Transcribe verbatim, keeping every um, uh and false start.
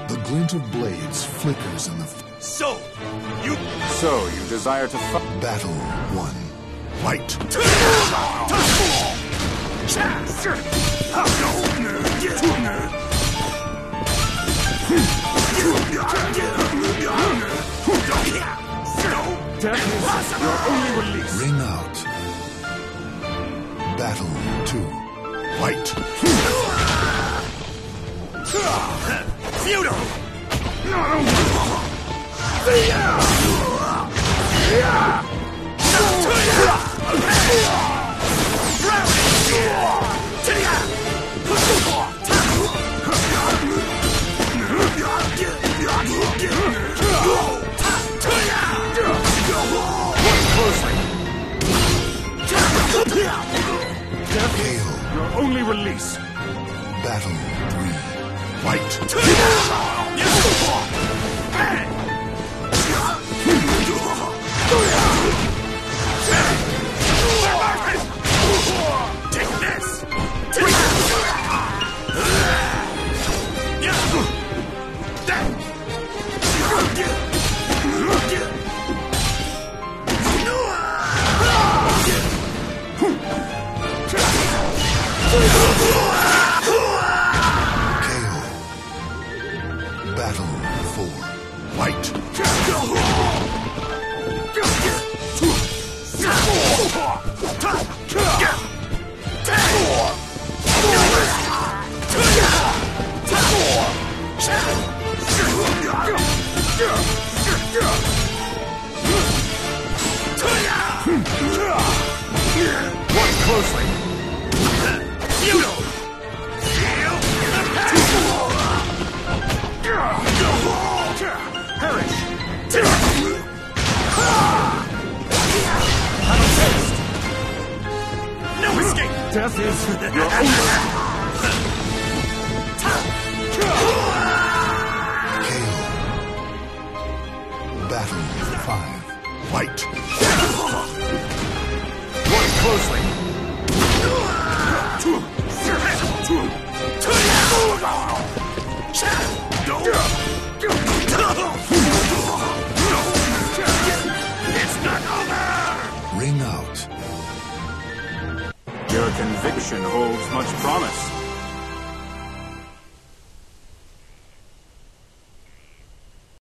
The glint of blades flickers in the... F So, you... So, you desire to fight? Battle one. Fight! Death is your only release. Ring out. Battle two. Fight! Feudal! Death is your only release. Battle three. Fight! Take this! Battle four. Fight! Watch closely. Feudal! Perish! Have a taste! No escape! Death is your only... K O. Battle five. Fight! Watch closely. It's not over! Ring out. Your conviction holds much promise.